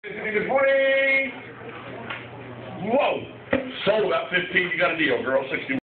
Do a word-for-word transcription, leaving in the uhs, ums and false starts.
Good morning. Whoa. Sold about fifteen. You got a deal, girl. sixty.